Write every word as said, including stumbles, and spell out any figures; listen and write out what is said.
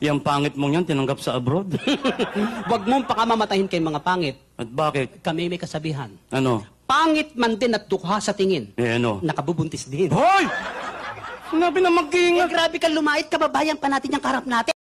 Yang pangit mong yan, tinanggap sa abroad. Huwag mong pakamamatahin kay mga pangit. At bakit? Kami may kasabihan. Ano? Pangit man din at dukha sa tingin. Eh ano? Nakabubuntis din. Hoy! Sinabi na Eh, mag-iingat. grabe ka lumait, kababayan pa natin yung karap natin.